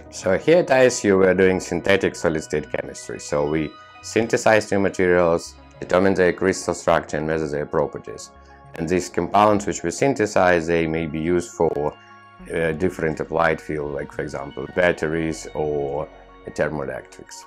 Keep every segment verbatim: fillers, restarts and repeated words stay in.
So here at I S U we are doing synthetic solid-state chemistry. So we synthesize new materials, determine their crystal structure and measure their properties. And these compounds which we synthesize, they may be used for uh, different applied fields, like for example batteries or thermoelectrics.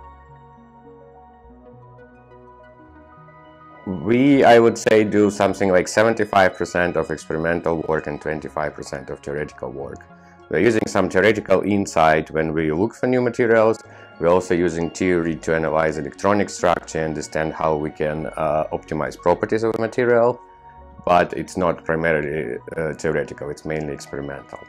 We, I would say, do something like seventy-five percent of experimental work and twenty-five percent of theoretical work. We're using some theoretical insight when we look for new materials. We're also using theory to analyze electronic structure, understand how we can uh, optimize properties of a material, but it's not primarily uh, theoretical, it's mainly experimental.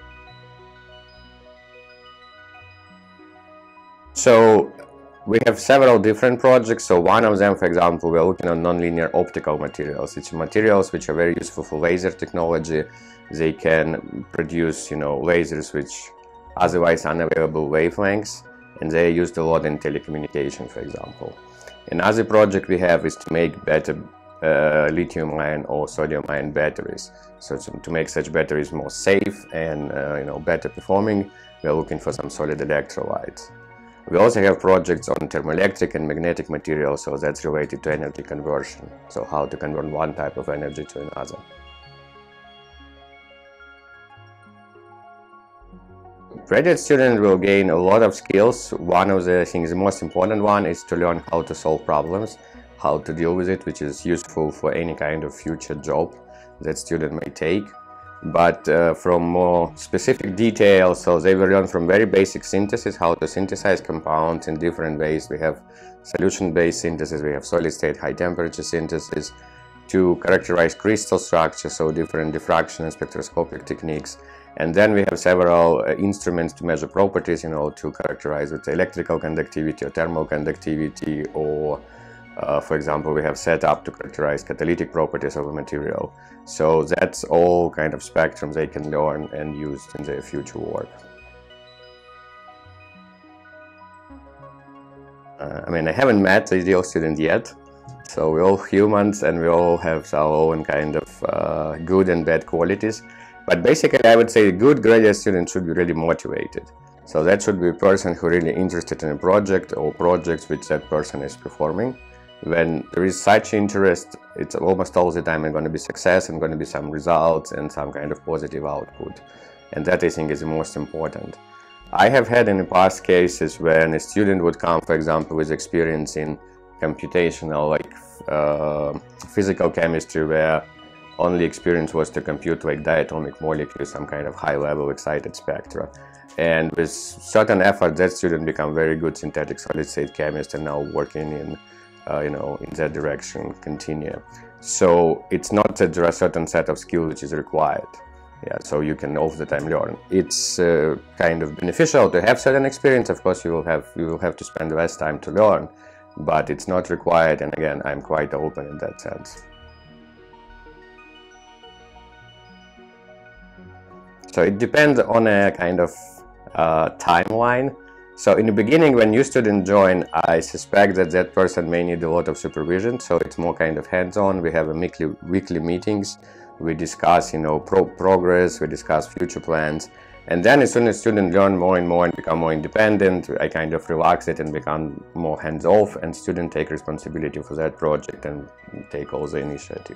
So we have several different projects. So one of them, for example, we're looking at nonlinear optical materials. It's materials which are very useful for laser technology. They can produce, you know, lasers which otherwise unavailable wavelengths, and they're used a lot in telecommunication, for example. Another project we have is to make better uh, lithium-ion or sodium-ion batteries. So to, to make such batteries more safe and uh, you know, better performing, we're looking for some solid electrolytes. We also have projects on thermoelectric and magnetic materials, so that's related to energy conversion. So how to convert one type of energy to another. Graduate students will gain a lot of skills. One of the things, the most important one, is to learn how to solve problems, how to deal with it, which is useful for any kind of future job that student may take. But uh, from more specific details, so they will learn from very basic synthesis, how to synthesize compounds in different ways. We have solution-based synthesis, we have solid-state high-temperature synthesis, to characterize crystal structure, so different diffraction and spectroscopic techniques. And then we have several uh, instruments to measure properties, you know, to characterize with electrical conductivity or thermal conductivity, or uh, for example, we have set up to characterize catalytic properties of a material. So that's all kind of spectrum they can learn and use in their future work. Uh, I mean, I haven't met the ideal student yet. So we're all humans and we all have our own kind of uh, good and bad qualities. But basically, I would say a good graduate student should be really motivated. So that should be a person who really interested in a project or projects which that person is performing. When there is such interest, it's almost all the time going to be success and going to be some results and some kind of positive output. And that, I think, is the most important. I have had in the past cases when a student would come, for example, with experience in computational, like uh, physical chemistry, where only experience was to compute like diatomic molecules, some kind of high-level excited spectra. And with certain effort, that student become very good synthetic solid-state chemist and now working in, uh, you know, in that direction, continue. So it's not that there are certain set of skills which is required. Yeah, so you can all the time learn. It's uh, kind of beneficial to have certain experience. Of course, you will have you will have to spend less time to learn, but it's not required. And again, I'm quite open in that sense. So it depends on a kind of uh, timeline. So in the beginning, when new students join, I suspect that that person may need a lot of supervision. So it's more kind of hands-on. We have a weekly weekly meetings. We discuss, you know, pro progress. We discuss future plans. And then as soon as students learn more and more and become more independent, I kind of relax it and become more hands-off, and students take responsibility for that project and take all the initiative.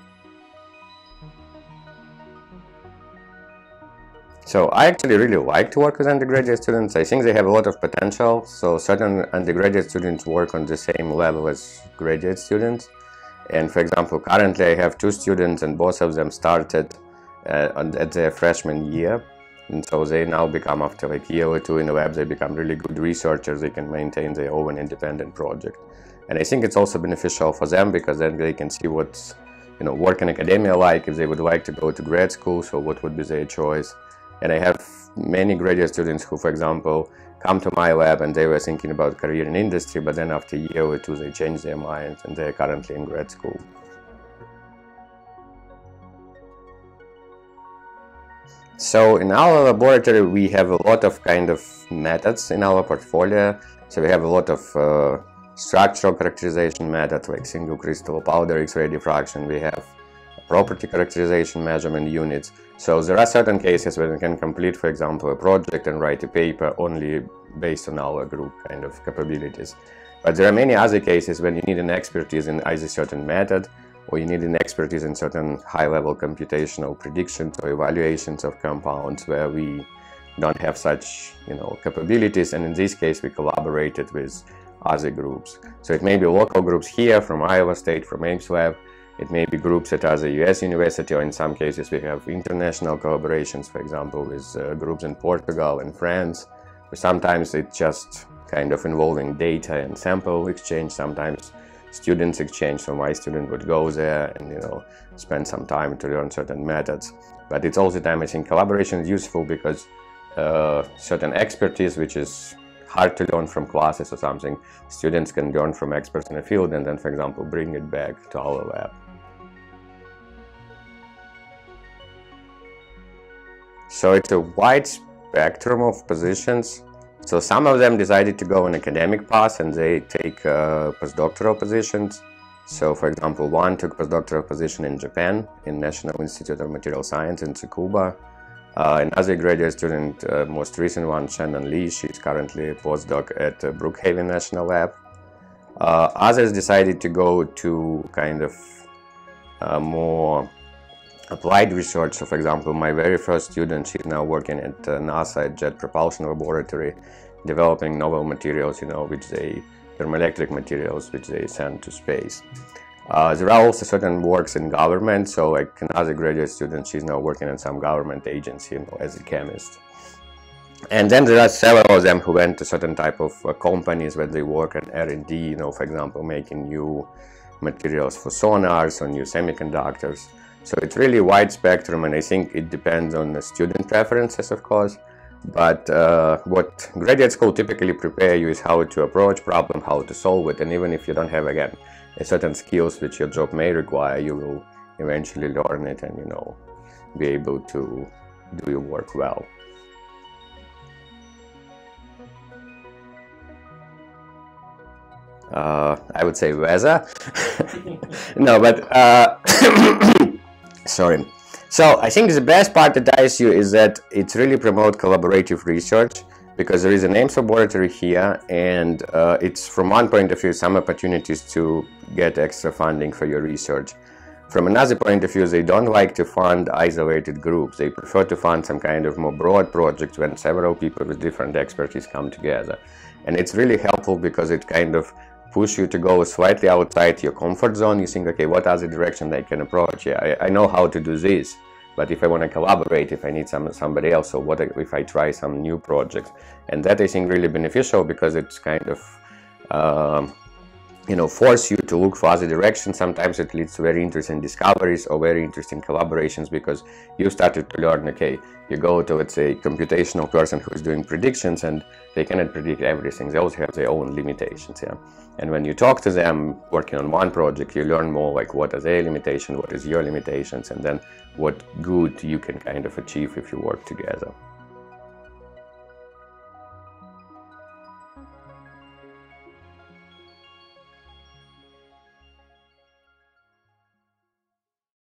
So I actually really like to work with undergraduate students. I think they have a lot of potential. So certain undergraduate students work on the same level as graduate students. And for example, currently I have two students and both of them started uh, at their freshman year. And so they now become, after like a year or two in the lab, they become really good researchers. They can maintain their own independent project. And I think it's also beneficial for them because then they can see what's, you know, work in academia like, if they would like to go to grad school, so what would be their choice. And I have many graduate students who, for example, come to my lab and they were thinking about career in industry, but then after a year or two they changed their minds and they're currently in grad school. So in our laboratory we have a lot of kind of methods in our portfolio. So we have a lot of uh, structural characterization methods like single crystal powder X-ray diffraction. We have property characterization measurement units. So there are certain cases where we can complete, for example, a project and write a paper only based on our group kind of capabilities. But there are many other cases when you need an expertise in either certain method, or you need an expertise in certain high-level computational predictions or evaluations of compounds where we don't have such, you know, capabilities. And in this case, we collaborated with other groups. So it may be local groups here from Iowa State, from Ames Lab. It may be groups at other U S university, or in some cases we have international collaborations, for example, with uh, groups in Portugal and France. But sometimes it's just kind of involving data and sample exchange. Sometimes students exchange, so my student would go there and, you know, spend some time to learn certain methods. But it's all the time, I think, collaboration is useful because uh, certain expertise, which is hard to learn from classes or something, students can learn from experts in the field and then, for example, bring it back to our lab. So it's a wide spectrum of positions. So some of them decided to go on academic path and they take uh, postdoctoral positions. So for example, one took postdoctoral position in Japan, in National Institute of Material Science in Tsukuba. Uh, another graduate student, uh, most recent one, Shannon Lee, she's currently a postdoc at uh, Brookhaven National Lab. Uh, others decided to go to kind of uh, more applied research. So for example, my very first student, she's now working at uh, NASA at Jet Propulsion Laboratory, developing novel materials, you know, which they, thermoelectric materials, which they send to space. Uh, there are also certain works in government. So like another graduate student, she's now working in some government agency, you know, as a chemist. And then there are several of them who went to certain type of uh, companies where they work in R and D, you know, for example, making new materials for sonars or new semiconductors. So it's really wide spectrum, and I think it depends on the student preferences, of course. But uh, what graduate school typically prepare you is how to approach problem, how to solve it, and even if you don't have, again, a certain skills which your job may require, you will eventually learn it and, you know, be able to do your work well. Uh, I would say weather. No, but uh, sorry. So I think the best part at I S U is that it really promotes collaborative research, because there is an Ames laboratory here, and uh, it's, from one point of view, some opportunities to get extra funding for your research. From another point of view, they don't like to fund isolated groups. They prefer to fund some kind of more broad project when several people with different expertise come together. And it's really helpful because it kind of push you to go slightly outside your comfort zone. You think, okay, what other direction I can approach? Yeah, I, I know how to do this, but if I want to collaborate, if I need some somebody else, so what if I try some new projects? And that I think really beneficial, because it's kind of um, you know, force you to look for other directions. Sometimes it leads to very interesting discoveries or very interesting collaborations, because you started to learn, okay, you go to, let's say, computational person who's doing predictions, and they cannot predict everything. They also have their own limitations, yeah. And when you talk to them working on one project, you learn more like what are their limitations, what is your limitations, and then what good you can kind of achieve if you work together.